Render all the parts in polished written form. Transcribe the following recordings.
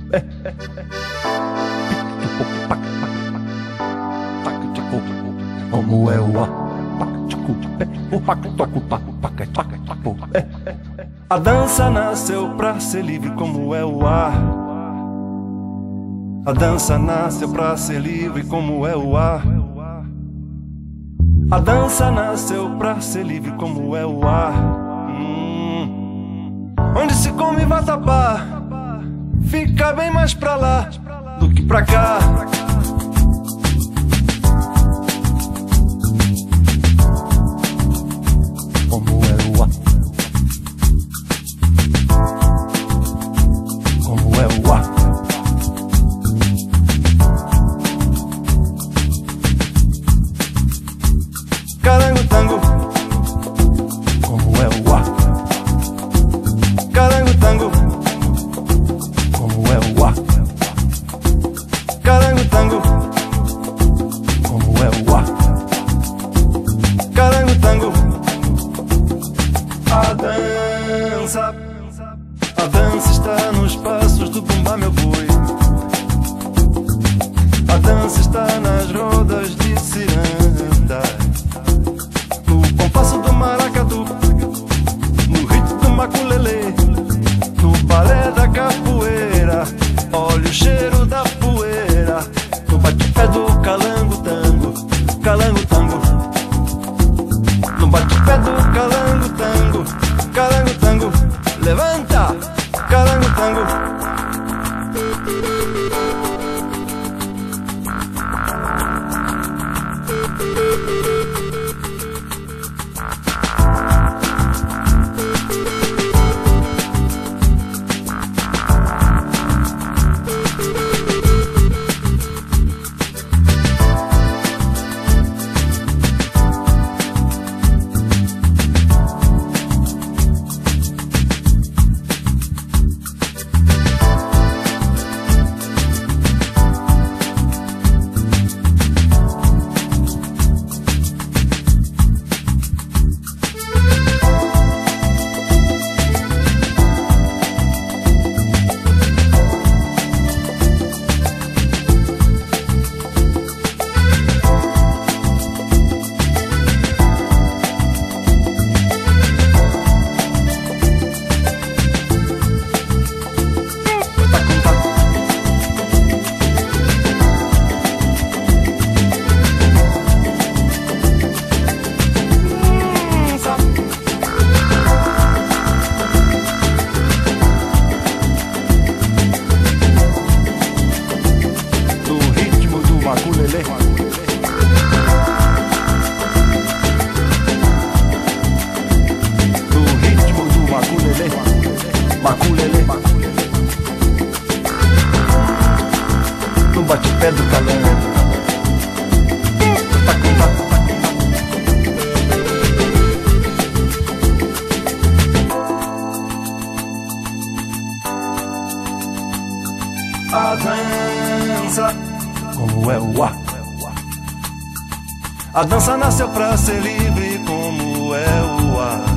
Como é o a dança nasceu pra ser livre como é o ar. A dança nasceu pra ser livre como é o ar. A dança nasceu pra ser livre como é o ar. Onde se come vatapá, fica bem mais pra lá do que pra cá. Como é o ar, como é o ar. Carango tango, como é o ar. Carango tango, como é o ar. Carango tango, como é o ar. Carango tango. A dança está nos passos do bumbá, meu boi. A dança está nas rodas de ciranda, no compasso do maracatu, no ritmo do maculelê, no balé da capoeira. Olha o cheiro da poeira, no bate-pé do calango tango, calango tango. No bate-pé do calango tango, calango tango. Levanta, calango tango. Maculelê, no bate-pé do calango. A dança, como é o ar. A dança nasceu pra ser livre como é o ar.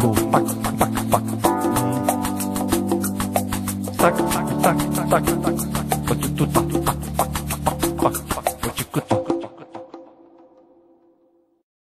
Tac, tac, tac, tac, tac.